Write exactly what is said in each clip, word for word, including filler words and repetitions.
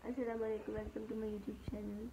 अस्सलाम वालेकुम, welcome to my YouTube channel.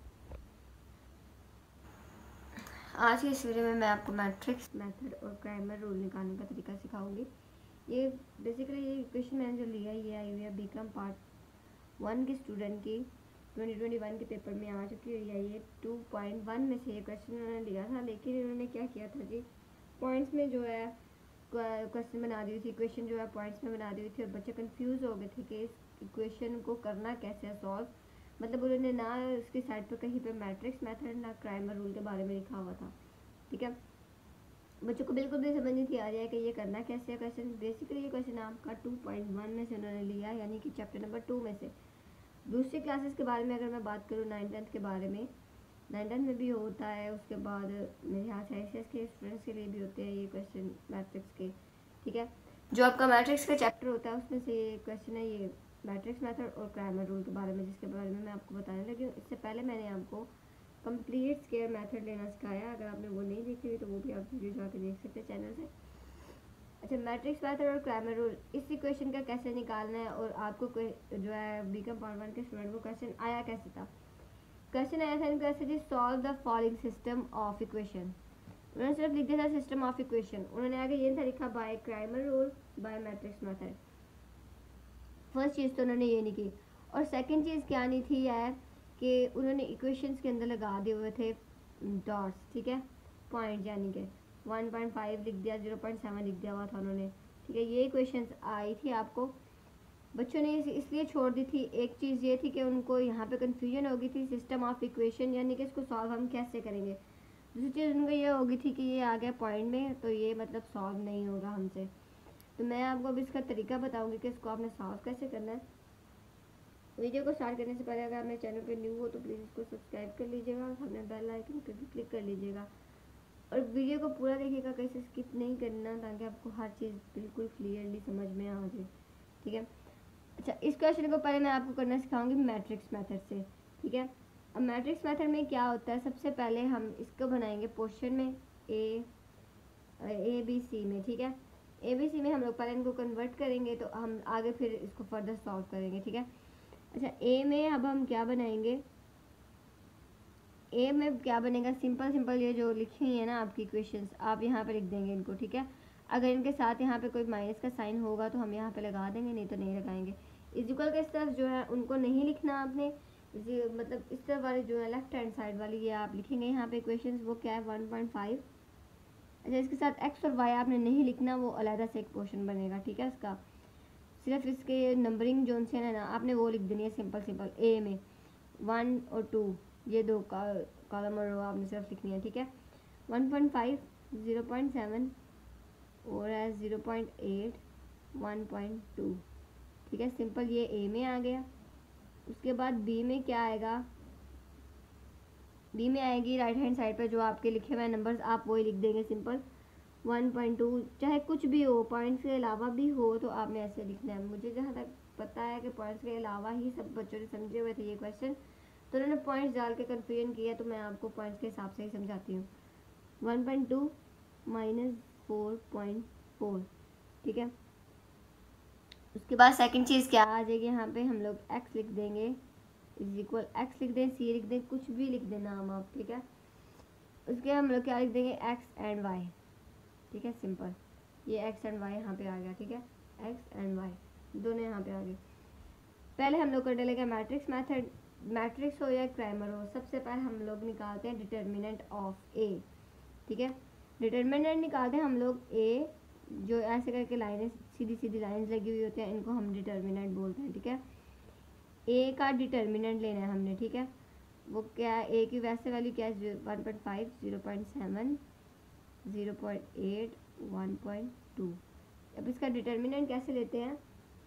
आज की इस वीडियो में मैं आपको मैट्रिक्स मेथड और क्राइमर रूल निकालने का तरीका सिखाऊंगी। ये बेसिकली ये क्वेश्चन मैंने जो लिया है ये आई हुई है बीकॉम पार्ट वन के स्टूडेंट की ट्वेंटी ट्वेंटी वन के पेपर में आ चुकी हुई है। ये टू पॉइंट वन में से ये क्वेश्चन उन्होंने लिया था, लेकिन इन्होंने क्या किया था जी, पॉइंट्स में जो है क्वेश्चन बना दी थी, क्वेश्चन जो है पॉइंट्स में बना दी हुई थी और बच्चे कंफ्यूज हो गए थे कि इस इक्वेशन को करना कैसे है सॉल्व। मतलब उन्होंने ना उसकी साइड पर कहीं पे मैट्रिक्स मेथड ना क्राइमर रूल के बारे में लिखा हुआ था। ठीक है, बच्चों को बिल्कुल भी समझ नहीं थी आ रही है कि ये करना कैसे है क्वेश्चन। बेसिकली ये क्वेश्चन आपका टू पॉइंट वन में से उन्होंने लिया, यानी कि चैप्टर नंबर टू में से। दूसरी क्लासेस के बारे में अगर मैं बात करूँ, नाइन टेंथ के बारे में, नाइन टेंथ में भी होता है। उसके बाद मेरे यहाँ से एस एस के स्टूडेंट्स के लिए भी होते हैं ये क्वेश्चन मैट्रिक्स के। ठीक है, जो आपका मैट्रिक्स का चैप्टर होता है उसमें से ये क्वेश्चन है, ये मैट्रिक्स मेथड और क्राइमर रूल के बारे में, जिसके बारे में मैं आपको बताने लगी हूँ। इससे पहले मैंने आपको कंप्लीट स्क्वायर मेथड लेना सिखाया। अगर आपने वो नहीं देखी हुई तो वो भी आप वीडियो जाकर देख सकते हैं चैनल से। अच्छा, मैट्रिक्स मेथड और क्राइमर रूल, इस इक्वेशन का कैसे निकालना है और आपको जो है बीकॉम पार्ट वन के स्टूडेंट को क्वेश्चन आया कैसे था। क्वेश्चन आया था इनका ऐसे जी, solve the following system of equation. उन्होंने सिर्फ लिख दिया था सिस्टम ऑफ इक्वेशन, उन्होंने आगे ये था लिखा by Cramer rule by matrix method. First चीज़ तो उन्होंने ये नहीं की। और सेकंड चीज़ क्या नहीं थी यार, कि उन्होंने इक्वेशंस के अंदर लगा दिए हुए थे डॉट्स। ठीक है, पॉइंट, यानी कि वन पॉइंट फाइव लिख दिया, ज़ीरो पॉइंट सेवन लिख दिया हुआ था उन्होंने। ठीक है, ये इक्वेशंस आई थी आपको, बच्चों ने इसलिए छोड़ दी थी। एक चीज़ ये थी कि उनको यहाँ पे कन्फ्यूजन हो गई थी सिस्टम ऑफ इक्वेशन, यानी कि इसको सॉल्व हम कैसे करेंगे। दूसरी चीज़ उनको ये हो गई थी कि ये आ गया पॉइंट में तो ये मतलब सॉल्व नहीं होगा हमसे। तो मैं आपको अभी इसका तरीका बताऊंगी कि इसको आपने सॉल्व कैसे करना है। वीडियो को स्टार्ट करने से पहले अगर आपने चैनल पे न्यू हो तो प्लीज़ इसको सब्सक्राइब कर लीजिएगा और सामने बेल आइकन पर भी क्लिक कर लीजिएगा और वीडियो को पूरा देखिएगा, कैसे स्किप नहीं करना, ताकि आपको हर चीज़ बिल्कुल क्लियरली समझ में आ जाए। ठीक है, अच्छा, इस क्वेश्चन को पहले मैं आपको करना सिखाऊंगी मैट्रिक्स मेथड से। ठीक है, अब मैट्रिक्स मेथड में क्या होता है, सबसे पहले हम इसको बनाएंगे पोर्शन में ए ए बी सी में। ठीक है, ए बी सी में हम लोग पहले इनको कन्वर्ट करेंगे तो हम आगे फिर इसको फर्दर सॉल्व करेंगे। ठीक है, अच्छा, ए में अब हम क्या बनाएंगे, ए में क्या बनेगा, सिंपल सिंपल ये जो लिखी हुई है ना आपकी इक्वेशंस, आप यहाँ पे लिख देंगे इनको। ठीक है, अगर इनके साथ यहाँ पे कोई माइनस का साइन होगा तो हम यहाँ पे लगा देंगे, नहीं तो नहीं लगाएंगे। इक्वल के इस तरफ जो है उनको नहीं लिखना आपने, मतलब इस तरफ वाली जो है लेफ्ट हैंड साइड वाली ये आप लिखेंगे यहाँ पे इक्वेशंस, वो क्या है वन पॉइंट फाइव। अच्छा, इसके साथ एक्स और वाई आपने नहीं लिखना, वो अलहदा से एक पोर्शन बनेगा। ठीक है, इसका सिर्फ इसके नंबरिंग जोन से है ना आपने वो लिख देनी है सिंपल सिंपल। ए में वन और टू, ये दो कॉलम और रो आपने सिर्फ लिखनी है। ठीक है, one point five, zero point seven और zero point eight, one point two. ठीक है, सिंपल ये ए में आ गया। उसके बाद बी में क्या आएगा, बी में आएगी राइट हैंड साइड पर जो आपके लिखे हुए नंबर्स, आप वही लिख देंगे सिंपल वन पॉइंट टू। चाहे कुछ भी हो, पॉइंट्स के अलावा भी हो तो आपने ऐसे लिखना है। मुझे जहाँ तक पता है कि पॉइंट्स के अलावा ही सब बच्चों ने समझे हुए थे ये क्वेश्चन, तो उन्होंने पॉइंट्स डाल के कन्फ्यूजन किया, तो मैं आपको पॉइंट्स के हिसाब से ही समझाती हूँ। One point two minus four point four. ठीक है, उसके बाद सेकंड चीज़ क्या आ जाएगी, यहाँ पे हम लोग एक्स लिख देंगे, इज इक्वल एक्स लिख दें, सी लिख दें, कुछ भी लिख देना हम आप। ठीक है, उसके हम लोग क्या लिख देंगे, एक्स एंड वाई। ठीक है, सिंपल ये एक्स एंड वाई यहाँ पे आ गया। ठीक है, एक्स एंड वाई दोनों यहाँ पे आ गए। पहले हम लोग करने लगे मैट्रिक्स मेथड, मैट्रिक्स हो या क्राइमर हो, सबसे पहले हम लोग निकालते हैं डिटर्मिनेंट ऑफ ए। ठीक है, डिटर्मिनेंट निकालते हैं हम लोग ए, जो ऐसे करके लाइनें सीधी सीधी लाइंस लगी हुई होती हैं, इनको हम डिटर्मिनेंट बोलते हैं। ठीक है, ए का डिटर्मिनेंट लेना है हमने। ठीक है, वो क्या है, ए की वैसे वैल्यू क्या है, one point five, zero point seven, zero point eight, one point two. अब इसका डिटर्मिनेंट कैसे लेते हैं,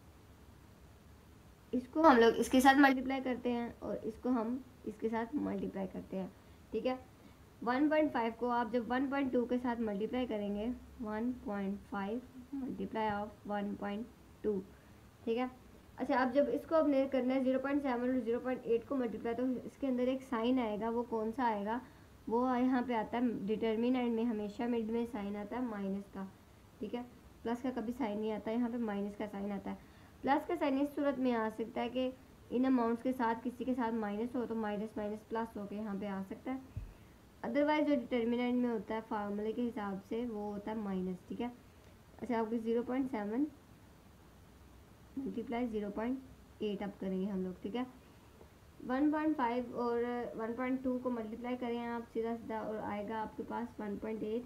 इसको हम लोग इसके साथ मल्टीप्लाई करते हैं और इसको हम इसके साथ मल्टीप्लाई करते हैं। ठीक है, वन पॉइंट फाइव को आप जब वन पॉइंट टू के साथ मल्टीप्लाई करेंगे, one point five multiply of one point two. ठीक है, अच्छा, अब जब इसको अपने करना है ज़ीरो पॉइंट सेवन और ज़ीरो पॉइंट एट को मल्टीप्लाई, तो इसके अंदर एक साइन आएगा, वो कौन सा आएगा, वो यहाँ पे आता है डिटर्मिनेंट में, हमेशा मिड में साइन आता है माइनस का। ठीक है, प्लस का कभी साइन नहीं आता, यहाँ पे माइनस का साइन आता है। प्लस का साइन इस सूरत में आ सकता है कि इन अमाउंट्स के साथ किसी के साथ माइनस हो तो माइनस माइनस प्लस होकर यहाँ पे आ सकता है। अदरवाइज जो डिटर्मिनेंट में होता है फार्मूले के हिसाब से वो होता है माइनस, ठीक है। अच्छा, आपकी zero point seven multiply zero point eight अब करेंगे हम लोग, ठीक है। वन पॉइंट फाइव और वन पॉइंट टू को मल्टीप्लाई करें आप सीधा सीधा और आएगा आपके पास one point eight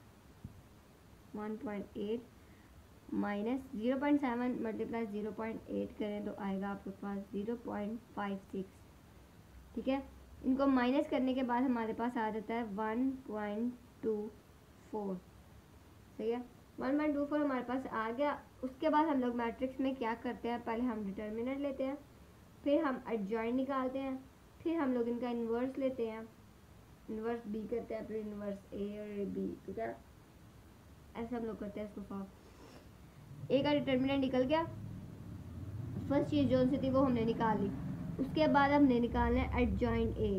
one point eight minus zero point seven multiply zero point eight करें तो आएगा आपके पास ज़ीरो पॉइंट फाइव सिक्स, ठीक है। इनको माइनस करने के बाद हमारे पास आ जाता है वन पॉइंट टू फोर, सही है। वन पॉइंट टू फोर हमारे पास आ गया। उसके बाद हम लोग मैट्रिक्स में क्या करते हैं, पहले हम डिटर्मिनेंट लेते हैं, फिर हम एडजॉइंट निकालते हैं, फिर हम लोग इनका इन्वर्स लेते हैं, इन्वर्स बी करते हैं, फिर इन्वर्स ए और बी, ठीक है। ऐसे हम लोग करते हैं इसको फॉर्म। ए का डिटर्मिनेंट निकल गया, फर्स्ट चीज जो सी थी वो हमने निकाल ली। उसके बाद हमने निकालना है एडजॉइंट ए,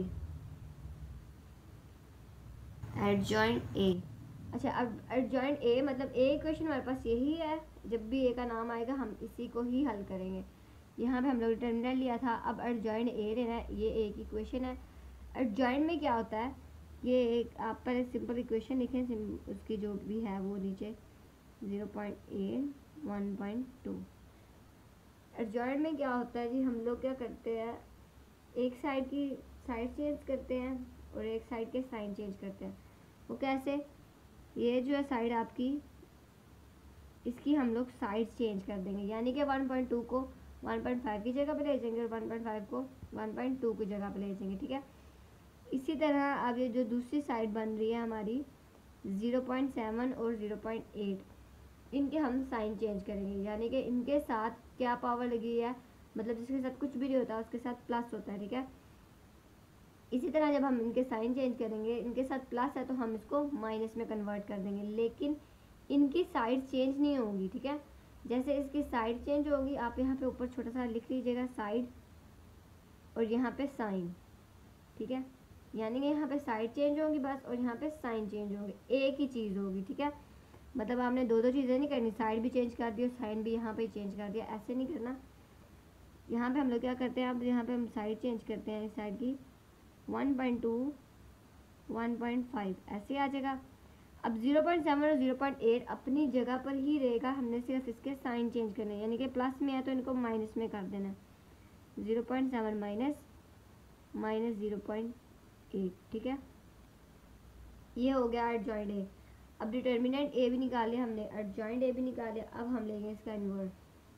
एडजॉइंट ए। अच्छा, अब एडजॉइंट ए मतलब ए इक्वेशन हमारे पास यही है, जब भी ए का नाम आएगा हम इसी को ही हल करेंगे। यहाँ पे हम लोग डिटर्मिनेंट लिया था, अब एडजॉइंट ए लेना है, ये ए की इक्वेशन है। एडजॉइंट में क्या होता है, ये एक आप पर एक सिंपल इक्वेशन लिखें, उसकी जो भी है वो नीचे zero point eight one point two. Adjoint में क्या होता है जी, हम लोग क्या करते हैं, एक साइड की साइड चेंज करते हैं और एक साइड के साइन चेंज करते हैं। वो कैसे, ये जो है साइड आपकी, इसकी हम लोग साइड चेंज कर देंगे, यानी कि वन पॉइंट टू को वन पॉइंट फाइव की जगह पे ले जाएंगे और वन पॉइंट फाइव को वन पॉइंट टू की जगह पे ले जाएंगे, ठीक है। इसी तरह अब ये जो दूसरी साइड बन रही है हमारी ज़ीरो पॉइंट सेवन और ज़ीरो पॉइंट एट, इनके हम साइन चेंज करेंगे, यानी कि इनके साथ क्या पावर लगी है, मतलब जिसके साथ कुछ भी नहीं होता उसके साथ प्लस होता है, ठीक है। इसी तरह जब हम इनके साइन चेंज करेंगे, इनके साथ प्लस है तो हम इसको माइनस में कन्वर्ट कर देंगे, लेकिन इनकी साइड चेंज नहीं होगी, ठीक है। जैसे इसकी साइड चेंज होगी, आप यहाँ पे ऊपर छोटा सा लिख लीजिएगा साइड और यहाँ पे साइन, ठीक है। यानी कि यहाँ पे साइड चेंज होगी बस और यहाँ पे साइन चेंज होंगे, एक ही चीज़ होगी, ठीक है। मतलब आपने दो दो चीज़ें नहीं करनी, साइड भी चेंज कर दी और साइन भी यहाँ पे चेंज कर दिया, ऐसे नहीं करना। यहाँ पे हम लोग क्या करते हैं, अब यहाँ पे हम साइड चेंज करते हैं, इस साइड की one point two one point five ऐसे आ जाएगा। अब ज़ीरो पॉइंट सेवन और ज़ीरो पॉइंट एट अपनी जगह पर ही रहेगा, हमने सिर्फ इसके साइन चेंज करने हैं, यानी कि प्लस में है तो इनको माइनस में कर देना है। Zero point seven minus minus zero point eight, ठीक है। ये हो गया एडजॉइंट ए। अब डिटर्मिनेंट ए भी निकाल लिया हमने, एडजॉइंट ए भी निकाल लिया, अब हम लेंगे इसका इन्वर्स,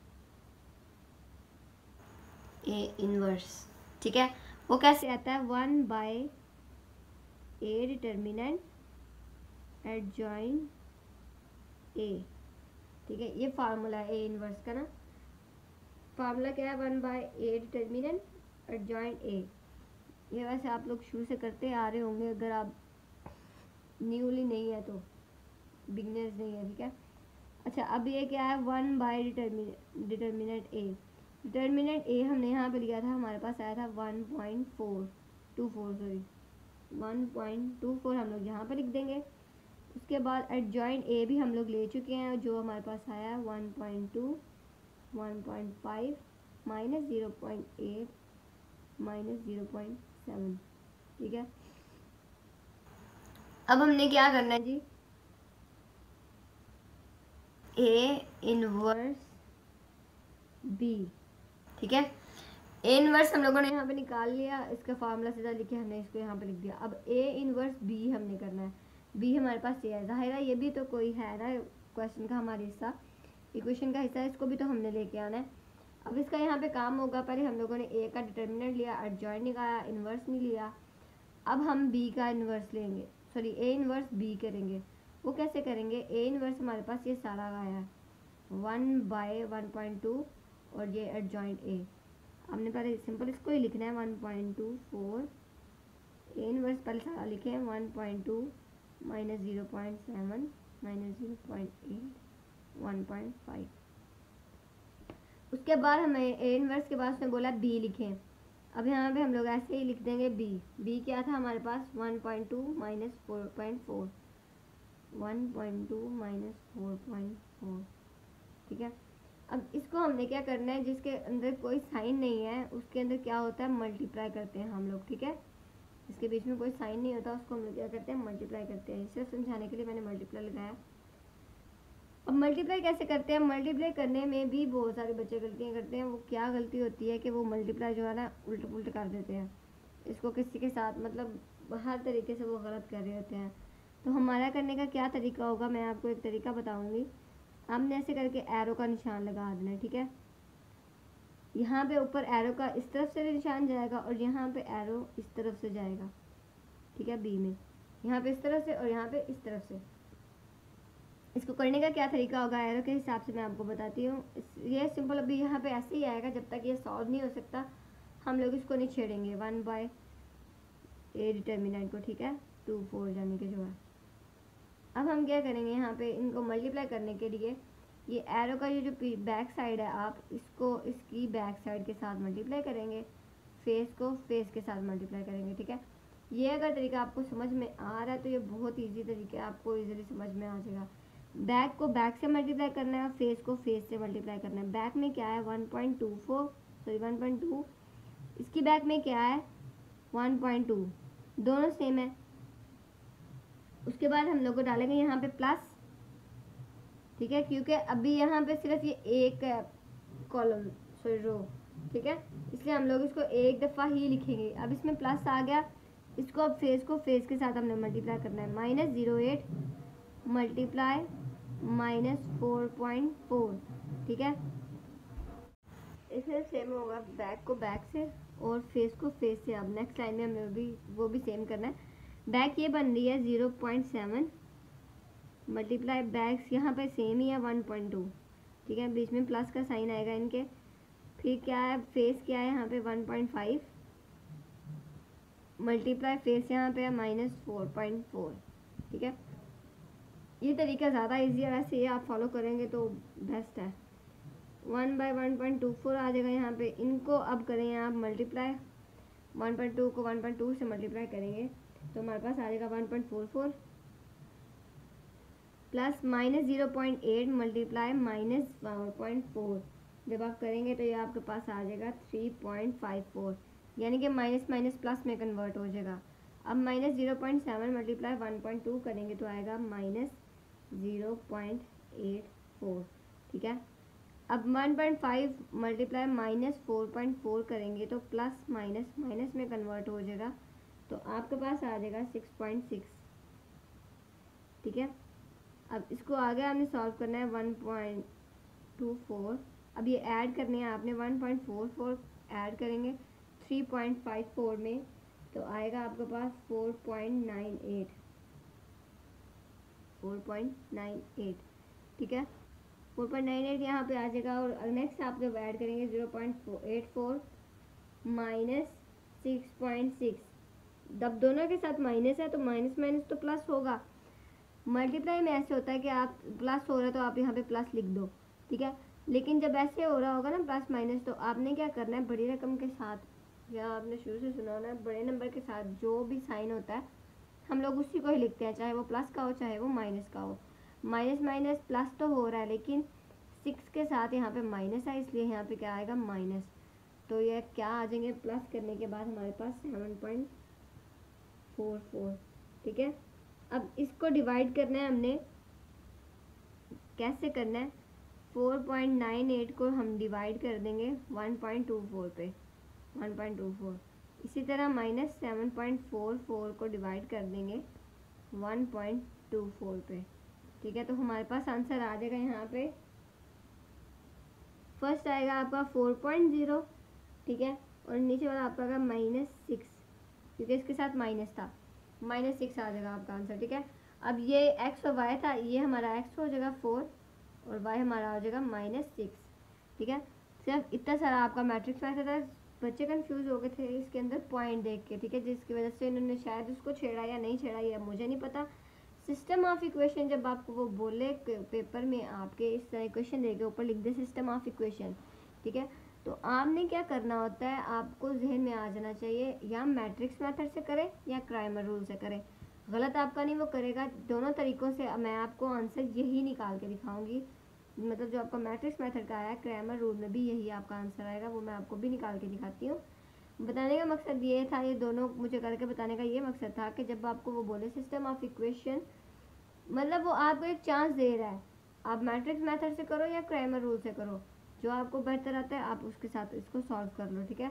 ए इन्वर्स, ठीक है। वो कैसे आता है, one by A determinant adjoint A, ठीक है। ये फार्मूला है ए इन्वर्स का ना, फार्मूला क्या है, one by A determinant adjoint A. ये वैसे आप लोग शुरू से करते आ रहे होंगे, अगर आप न्यूली नहीं है तो, बिगनर्स नहीं है, ठीक है। अच्छा, अब ये क्या है, one by determinant determinant A, determinant A हमने यहाँ पे लिया था, हमारे पास आया था one point four two four sorry one point two four हम लोग यहाँ पे लिख देंगे। उसके बाद एडजॉइंट ए भी हम लोग ले चुके हैं, जो हमारे पास आया है one point two one point five minus zero point eight minus zero point seven, ठीक है। अब हमने क्या करना है जी, ए इनवर्स बी, ठीक है। ए इनवर्स हम लोगों ने यहाँ पे निकाल लिया, इसका फार्मूला सीधा लिखे हमने, इसको यहाँ पे लिख दिया। अब ए इनवर्स बी हमने करना है, बी हमारे पास ये है, जाहिर है ये भी तो कोई है ना क्वेश्चन का हमारा हिस्सा, इक्वेशन का हिस्सा है, इसको भी तो हमने लेके आना है। अब इसका यहाँ पे काम होगा, पहले हम लोगों ने ए का डिटर्मिनेंट लिया, एडजॉइंट निकाला, इन्वर्स नहीं लिया। अब हम बी का इन्वर्स लेंगे, सॉरी ए इन्वर्स बी करेंगे। वो कैसे करेंगे, ए इन्वर्स हमारे पास ये सारा आया है one by one point two और ये एडजॉइंट ए, हमने पहले सिंपल इसको ही लिखना है one point two four, A inverse पहले सारा लिखे हैं one point two minus zero point seven minus zero point eight one point five. उसके बाद हमें ए इन्वर्स के बाद उसने बोला बी लिखें, अब यहाँ पे हम लोग ऐसे ही लिख देंगे बी। बी क्या था हमारे पास, one point two minus four point four one point two minus four point four, ठीक है। अब इसको हमने क्या करना है, जिसके अंदर कोई साइन नहीं है उसके अंदर क्या होता है, मल्टीप्लाई करते हैं हम लोग, ठीक है। इसके बीच में कोई साइन नहीं होता उसको हम लोग क्या करते हैं, मल्टीप्लाई करते हैं। इसे समझाने के लिए मैंने मल्टीप्लाई लगाया। अब मल्टीप्लाई कैसे करते हैं, मल्टीप्लाई करने में भी बहुत सारे बच्चे गलतियाँ करते हैं। वो क्या गलती होती है कि वो मल्टीप्लाई जो है ना उल्ट पुल्ट कर देते हैं, इसको किसी के साथ, मतलब हर तरीके से वो गलत कर रहे होते हैं। तो हमारा करने का क्या तरीका होगा, मैं आपको एक तरीका बताऊंगी। हमने ऐसे करके एरो का निशान लगा देना है, ठीक है। यहाँ पे ऊपर एरो का इस तरफ से निशान जाएगा और यहाँ पे एरो इस तरफ से जाएगा, ठीक है, बी में यहाँ पे इस तरफ से और यहाँ पे इस तरफ से। इसको करने का क्या तरीका होगा, एरो के हिसाब से मैं आपको बताती हूँ। ये सिंपल अभी यहाँ पे ऐसे ही आएगा, जब तक ये सॉल्व नहीं हो सकता हम लोग इसको नहीं छेड़ेंगे वन बाय ए डिटर्मिनेंट को, ठीक है, टू फोर यानी कि जो है। अब हम क्या करेंगे, यहाँ पे इनको मल्टीप्लाई करने के लिए ये एरो का ये जो बैक साइड है, आप इसको इसकी बैक साइड के साथ मल्टीप्लाई करेंगे, फेस को फेस के साथ मल्टीप्लाई करेंगे, ठीक है। ये अगर तरीका आपको समझ में आ रहा है तो ये बहुत ईजी तरीका है, आपको ईजिली समझ में आ जाएगा। बैक को बैक से मल्टीप्लाई करना है, फेस को फेस से मल्टीप्लाई करना है। बैक में क्या है one point two four sorry one point two, इसकी बैक में क्या है वन पॉइंट टू, दोनों सेम है। उसके बाद हम लोग को डालेंगे यहाँ पे प्लस, ठीक है, क्योंकि अभी यहाँ पे सिर्फ ये एक कॉलम सॉरी रो, ठीक है, इसलिए हम लोग इसको एक दफ़ा ही लिखेंगे। अब इसमें प्लस आ गया, इसको अब फेस को फेस के साथ हमने मल्टीप्लाई करना है। Minus zero eight multiply minus four point four, ठीक है। इसमें सेम होगा बैक को बैक से और फेस को फेस से। अब नेक्स्ट लाइन में हमें भी वो भी सेम करना है। बैक ये बन रही है zero point seven multiply backs यहाँ पे सेम ही है वन पॉइंट टू, ठीक है, बीच में प्लस का साइन आएगा इनके। फिर क्या है फेस क्या है यहाँ पे one point five multiply face यहाँ पे है माइनस फोर पॉइंट फोर, ठीक है। ये तरीका ज़्यादा इजी है, वैसे ये आप फॉलो करेंगे तो बेस्ट है। One by one point two four आ जाएगा यहाँ पे। इनको अब करेंगे आप मल्टीप्लाई, वन पॉइंट टू को वन पॉइंट टू से मल्टीप्लाई करेंगे तो हमारे पास आ जाएगा one point four four plus minus zero point eight multiply minus one point four. जब आप करेंगे तो ये आपके पास आ जाएगा थ्री पॉइंट फाइव फोर, यानी कि माइनस माइनस प्लस में कन्वर्ट हो जाएगा। अब minus zero point seven multiply one point two करेंगे तो आएगा minus zero point eight four, ठीक है। अब one point five multiply minus four point four करेंगे तो प्लस माइनस माइनस में कन्वर्ट हो जाएगा, तो आपके पास आ जाएगा सिक्स पॉइंट सिक्स, ठीक है। अब इसको आगे हमने सॉल्व करना है वन पॉइंट टू फोर। अब ये ऐड करने हैं आपने, one point four four add करेंगे थ्री पॉइंट फाइव फोर में तो आएगा आपके पास four point nine eight, four point nine eight, ठीक है, फोर पॉइंट नाइन एट यहाँ पे आ जाएगा। और नेक्स्ट आप जब ऐड करेंगे zero point eight four minus six point six, जब दोनों के साथ माइनस है तो माइनस माइनस तो प्लस होगा। मल्टीप्लाई में ऐसे होता है कि आप प्लस हो रहा है तो आप यहाँ पे प्लस लिख दो, ठीक है, लेकिन जब ऐसे हो रहा होगा ना प्लस माइनस तो आपने क्या करना है, बड़ी रकम के साथ, या आपने शुरू से सुना होना है बड़े नंबर के साथ जो भी साइन होता है हम लोग उसी को ही लिखते हैं, चाहे वो प्लस का हो चाहे वो माइनस का हो। माइनस माइनस प्लस तो हो रहा है लेकिन सिक्स के साथ यहाँ पे माइनस है, इसलिए यहाँ पे क्या आएगा माइनस। तो ये क्या आ जाएंगे प्लस करने के बाद हमारे पास सेवन पॉइंट फोर फोर, ठीक है। अब इसको डिवाइड करना है हमने, कैसे करना है, फोर पॉइंट नाइन एट को हम डिवाइड कर देंगे वन पॉइंट टू फोर पे, वन पॉइंट टू फोर। इसी तरह minus seven point four four को डिवाइड कर देंगे वन पॉइंट टू फोर पे, ठीक है। तो हमारे पास आंसर आ जाएगा यहाँ पे, फर्स्ट आएगा आपका फोर पॉइंट ज़ीरो, ठीक है, और नीचे वाला आपका आएगा माइनस सिक्स, क्योंकि इसके साथ माइनस था, माइनस सिक्स आ जाएगा आपका आंसर, ठीक है। अब ये एक्स और वाई था, ये हमारा एक्स हो जाएगा फोर और वाई हमारा हो जाएगा माइनस सिक्स, ठीक है। सिर्फ इतना सारा आपका मैट्रिक्स मैथड है। बच्चे कंफ्यूज हो गए थे इसके अंदर पॉइंट देख के, ठीक है, जिसकी वजह से इन्होंने शायद उसको छेड़ा या नहीं छेड़ा या मुझे नहीं पता। सिस्टम ऑफ इक्वेशन जब आपको वो बोले पेपर में आपके इस तरह इक्वेशन देके ऊपर लिख दे सिस्टम ऑफ इक्वेशन, ठीक है, तो आपने क्या करना होता है, आपको जहन में आ जाना चाहिए या मैट्रिक्स मेथड से करें या क्राइमर रूल से करें। गलत आपका नहीं वो करेगा, दोनों तरीक़ों से मैं आपको आंसर यही निकाल के दिखाऊंगी। मतलब जो आपका मैट्रिक्स मेथड का आया क्रैमर रूल में भी यही आपका आंसर आएगा, वो मैं आपको भी निकाल के दिखाती हूँ। बताने का मकसद ये था, ये दोनों मुझे करके बताने का ये मकसद था कि जब आपको वो बोले सिस्टम ऑफ इक्वेशन, मतलब वो आपको एक चांस दे रहा है, आप मैट्रिक्स मेथड से करो या क्रैमर रूल से करो, जो आपको बेहतर आता है आप उसके साथ इसको सॉल्व कर लो, ठीक है।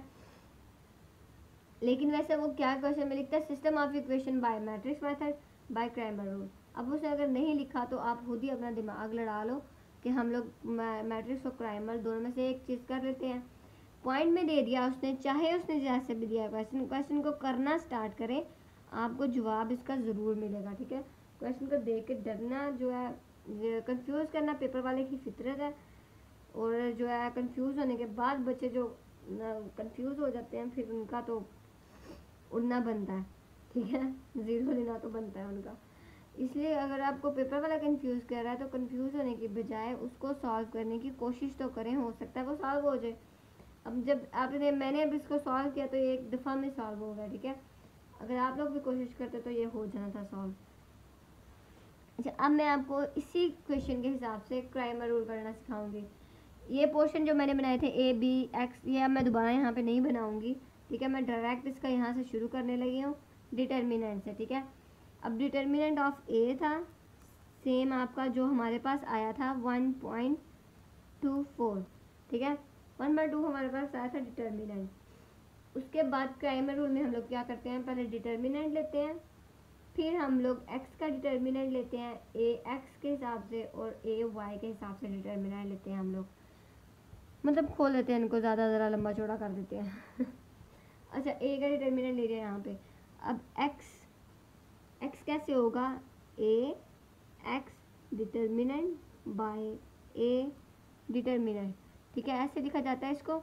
लेकिन वैसे वो क्या क्वेश्चन में लिखता है, system of equation by matrix method by Cramer rule. अब उसने अगर नहीं लिखा तो आप खुद ही अपना दिमाग लड़ा लो कि हम लोग मैट्रिक्स और क्रैमर दोनों में से एक चीज़ कर लेते हैं। पॉइंट में दे दिया उसने, चाहे उसने जैसे भी दिया क्वेश्चन, क्वेश्चन को करना स्टार्ट करें, आपको जवाब इसका ज़रूर मिलेगा, ठीक है। क्वेश्चन को देख के डरना जो है, कंफ्यूज करना पेपर वाले की फितरत है, और जो है कंफ्यूज होने के बाद बच्चे जो कंफ्यूज हो जाते हैं फिर उनका तो उड़ना बनता है, ठीक है, ज़ीरो लेना तो बनता है उनका। इसलिए अगर आपको पेपर वाला कंफ्यूज कर रहा है तो कंफ्यूज होने की बजाय उसको सॉल्व करने की कोशिश तो करें, हो सकता है वो सॉल्व हो जाए। अब जब आपने मैंने अब इसको सॉल्व किया तो ये एक दफ़ा में सॉल्व हो गया, ठीक है। अगर आप लोग भी कोशिश करते तो ये हो जाना था सॉल्व। अच्छा, अब मैं आपको इसी क्वेश्चन के हिसाब से क्रैमर रूल करना सिखाऊंगी। ये पोर्शन जो मैंने बनाए थे ए बी एक्स, ये अब मैं दोबारा यहाँ पे नहीं बनाऊंगी, ठीक है। मैं डायरेक्ट इसका यहाँ से शुरू करने लगी हूँ डिटर्मिनेंट से, ठीक है। अब डिटर्मिनेंट ऑफ ए था सेम आपका जो हमारे पास आया था वन पॉइंट टू फोर, ठीक है। वन बाई टू हमारे पास आया था डिटर्मिनेंट। उसके बाद क्रैमर रूल में हम लोग क्या करते हैं, पहले डिटर्मिनेंट लेते हैं, फिर हम लोग एक्स का डिटर्मिनेंट लेते हैं ए एक्स के हिसाब से और ए वाई के हिसाब से डिटर्मिनेंट लेते हैं हम लोग, मतलब खोल लेते हैं इनको, ज़्यादा ज़रा लंबा चौड़ा कर देते हैं अच्छा, ए का डिटर्मिनेंट ले रहे हैं यहाँ पे। अब एक्स एक्स कैसे होगा, A X determinant by A determinant, ठीक है, ऐसे लिखा जाता है इसको।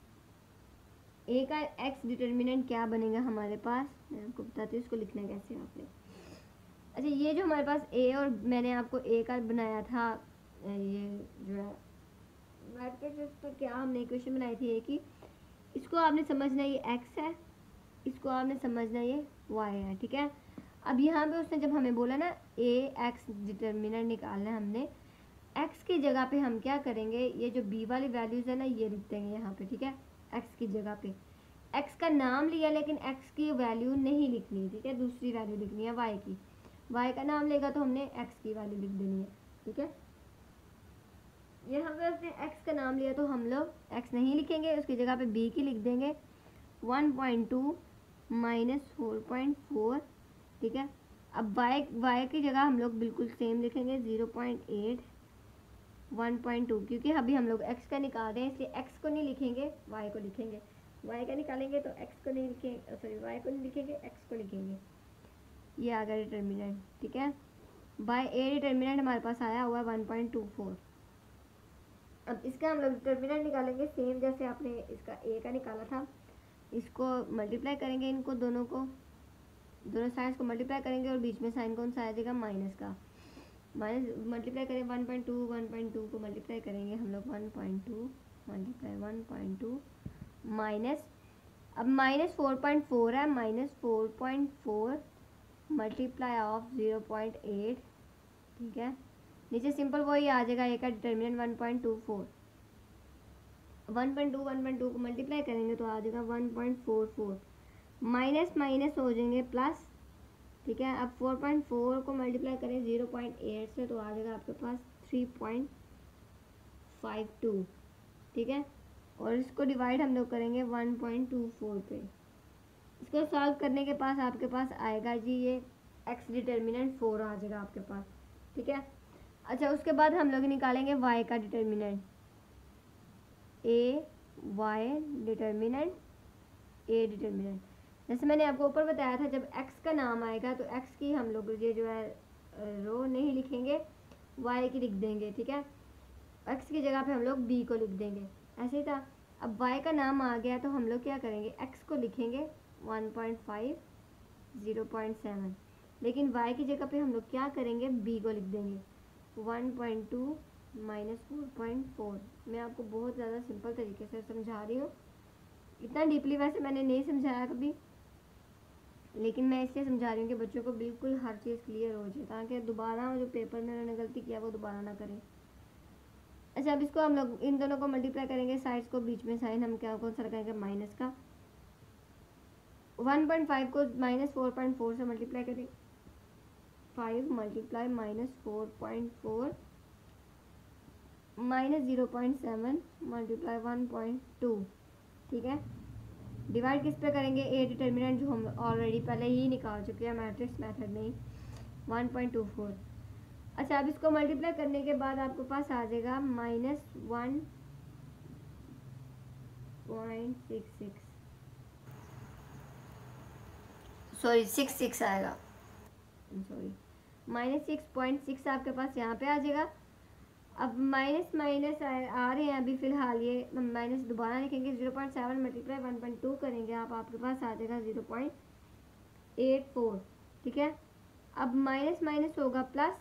ए का एक्स डिटर्मिनेंट क्या बनेगा हमारे पास, मैं आपको बताती हूँ इसको लिखना है कैसे आपने। अच्छा, ये जो हमारे पास ए, और मैंने आपको ए का बनाया था, ये जो है मैट्रिक्स पर क्या हमने इक्वेशन बनाई थी ए की, इसको आपने समझना ये एक्स है, इसको आपने समझना ये वाई है, ठीक है। अब यहाँ पे उसने जब हमें बोला ना ए एक्स डिटर्मिनेंट निकालना है, हमने एक्स की जगह पे हम क्या करेंगे, ये जो बी वाली वैल्यूज़ है ना ये लिख देंगे यहाँ पे, ठीक है। एक्स की जगह पे एक्स का नाम लिया लेकिन एक्स की वैल्यू नहीं लिखनी, ठीक है, दूसरी वैल्यू लिखनी है वाई की। वाई का नाम लेगा तो हमने एक्स की वैल्यू लिख देनी है, ठीक है। यहाँ पे उसने एक्स का नाम लिया तो हम लोग एक्स नहीं लिखेंगे, उसकी जगह पे बी की लिख देंगे one point two minus four point four, ठीक है। अब वाई वाई की जगह हम लोग बिल्कुल सेम लिखेंगे zero point eight one point two, क्योंकि अभी हम लोग एक्स का निकाल रहे हैं इसलिए एक्स को नहीं लिखेंगे वाई को लिखेंगे, वाई का निकालेंगे तो एक्स को नहीं लिखेंगे, सॉरी वाई को नहीं लिखेंगे एक्स को लिखेंगे। ये आ गया डिटर्मिनेंट, ठीक है। बाय ए डिटर्मिनेंट हमारे पास आया हुआ है वन पॉइंट टू फोर। अब इसका हम लोग डिटर्मिनेंट निकालेंगे सेम जैसे आपने इसका ए का निकाला था, इसको मल्टीप्लाई करेंगे, इनको दोनों को, दोनों साइड्स को मल्टीप्लाई करेंगे और बीच में साइन कौन सा आ जाएगा, माइनस का। माइनस मल्टीप्लाई करें one point two one point two को मल्टीप्लाई करेंगे हम लोग one point two multiply one point two minus, अब माइनस फोर पॉइंट फोर है, minus four point four multiply of zero point eight, ठीक है। नीचे सिंपल वही आ जाएगा, ए का determinant one point two four, one point two one point two को मल्टीप्लाई करेंगे तो आ जाएगा one point four four, minus minus हो जाएंगे प्लस, ठीक है। अब फोर पॉइंट फोर को मल्टीप्लाई करें ज़ीरो पॉइंट एट से तो आ जाएगा आपके पास थ्री पॉइंट फाइव टू, ठीक है। और इसको डिवाइड हम लोग करेंगे वन पॉइंट टू फोर पे। इसको सॉल्व करने के पास आपके पास आएगा जी ये एक्स डिटर्मिनेंट फोर आ जाएगा आपके पास, ठीक है। अच्छा, उसके बाद हम लोग निकालेंगे वाई का determinant, A Y determinant A determinant. जैसे मैंने आपको ऊपर बताया था जब x का नाम आएगा तो x की हम लोग ये जो है रो नहीं लिखेंगे, y की लिख देंगे, ठीक है। x की जगह पे हम लोग b को लिख देंगे, ऐसे ही था। अब y का नाम आ गया तो हम लोग क्या करेंगे, x को लिखेंगे one point five zero point seven, लेकिन y की जगह पे हम लोग क्या करेंगे, b को लिख देंगे one point two minus four point four. मैं आपको बहुत ज़्यादा सिंपल तरीके से समझा रही हूँ, इतना डीपली वैसे मैंने नहीं समझाया कभी, लेकिन मैं इसलिए समझा रही हूँ कि बच्चों को बिल्कुल हर चीज़ क्लियर हो जाए ताकि दोबारा जो पेपर में उन्होंने गलती किया वो दोबारा ना करें। अच्छा, अब इसको हम लोग इन दोनों को मल्टीप्लाई करेंगे, साइड्स को, बीच में साइन हम क्या कौन सा लगाएंगे, माइनस का। वन पॉइंट फाइव को माइनस फोर पॉइंट फोर से मल्टीप्लाई करेंगे, five multiply minus four point four minus zero point seven multiply one point two, ठीक है। डिवाइड किस पे करेंगे, ए डिटर्मिनेंट जो हम ऑलरेडी पहले ही निकाल चुके हैं मैट्रिक्स मेथड में ही, वन पॉइंट टू फोर। अच्छा, अब इसको मल्टीप्लाई करने के बाद आपके पास आ जाएगा minus one point six six, sorry six six आएगा, sorry minus six point six आपके पास यहाँ पे आ जाएगा। अब माइनस माइनस आ रहे हैं अभी फ़िलहाल, ये माइनस दोबारा लिखेंगे, zero point seven multiply one point two करेंगे आप, आपके पास आ जाएगा ज़ीरो पॉइंट एट फोर, ठीक है। अब माइनस माइनस होगा प्लस,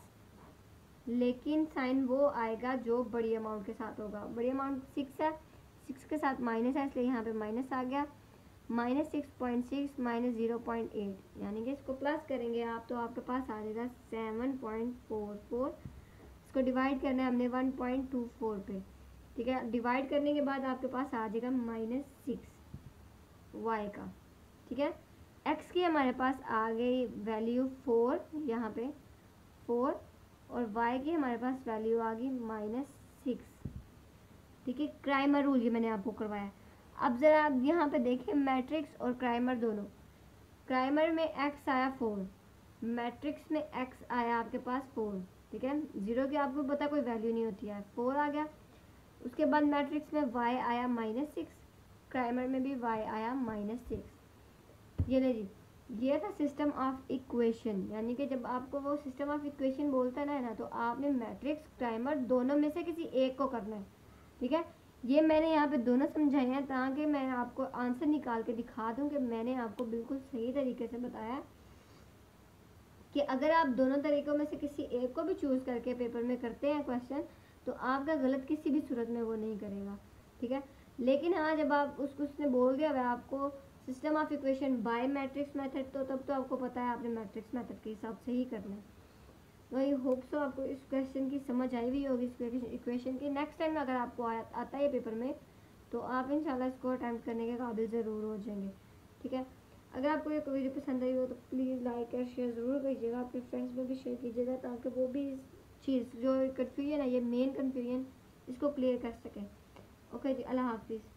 लेकिन साइन वो आएगा जो बड़ी अमाउंट के साथ होगा। बड़ी अमाउंट सिक्स है, सिक्स के साथ माइनस है, इसलिए यहाँ पे माइनस आ गया, minus six point six minus zero point eight, यानी कि इसको प्लस करेंगे आप तो आपके पास आ जाएगा सेवन पॉइंट फोर फोर। इसको डिवाइड करना है हमने वन पॉइंट टू फोर पे, ठीक है। डिवाइड करने के बाद आपके पास आ जाएगा माइनस सिक्स वाई का, ठीक है। एक्स की हमारे पास आ गई वैल्यू फोर, यहाँ पे फोर, और वाई की हमारे पास वैल्यू आ गई माइनस सिक्स, ठीक है। क्राइमर रूल ये मैंने आपको करवाया। अब ज़रा आप यहाँ पे देखें मैट्रिक्स और क्राइमर दोनों, क्राइमर में एक्स आया फोर, मैट्रिक्स में एक्स आया आपके पास फोर, ठीक है। ज़ीरो की आपको पता कोई वैल्यू नहीं होती है, फोर आ गया। उसके बाद मैट्रिक्स में वाई आया माइनस सिक्स, क्राइमर में भी वाई आया माइनस सिक्स। ये ले जी, ये था सिस्टम ऑफ इक्वेशन, यानी कि जब आपको वो सिस्टम ऑफ इक्वेशन बोलता है ना तो आपने मैट्रिक्स क्राइमर दोनों में से किसी एक को करना है, ठीक है। ये मैंने यहाँ पे दोनों समझाए हैं ताकि मैं आपको आंसर निकाल के दिखा दूँ कि मैंने आपको बिल्कुल सही तरीके से बताया कि अगर आप दोनों तरीक़ों में से किसी एक को भी चूज़ करके पेपर में करते हैं क्वेश्चन, तो आपका गलत किसी भी सूरत में वो नहीं करेगा, ठीक है। लेकिन हाँ, जब आप उसको उसने बोल दिया वह आपको system of equation by matrix method, तो तब तो आपको पता है आपने मैट्रिक्स मेथड के हिसाब से ही करना है। तो आई होप सो आपको इस क्वेश्चन की समझ आई हुई होगी, इस इक्वेशन की। नेक्स्ट टाइम अगर आपको आता है पेपर में तो आप इंशाल्लाह इसको अटैम्प्ट करने के काबिल ज़रूर हो जाएंगे, ठीक है। अगर आपको ये वीडियो पसंद आई हो तो प्लीज़ लाइक और शेयर ज़रूर कीजिएगा, अपने फ्रेंड्स में भी शेयर कीजिएगा ताकि वो भी इस चीज़ जो कन्फ्यूजन है, ये मेन कन्फ्यूजन, इसको क्लियर कर सकें। ओके जी, अल्लाह हाफिज़।